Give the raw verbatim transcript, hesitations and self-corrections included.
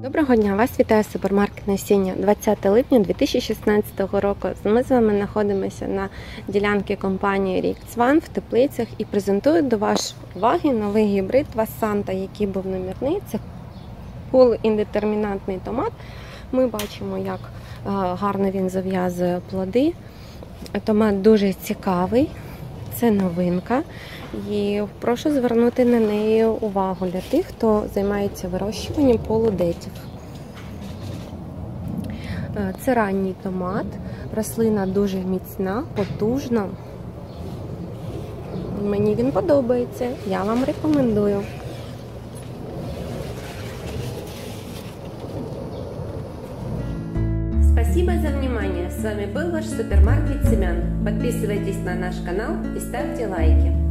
Доброго дня! Вас вітає супермаркет Насіння. двадцяте липня дві тисячі шістнадцятого року. Ми з вами знаходимося на ділянці компанії Рікцван в Теплицях і презентую до вашої уваги новий гібрид Васанта, який був номерний. Це полуіндетермінантний томат. Ми бачимо, як гарно він зав'язує плоди. Томат дуже цікавий, це новинка. І прошу звернути на неї увагу для тих, хто займається вирощуванням полудетів. Це ранній томат, рослина дуже міцна, потужна. Мені він подобається, я вам рекомендую. Спасибо за внимание. С вами был ваш супермаркет семян. Подписывайтесь на наш канал и ставьте лайки.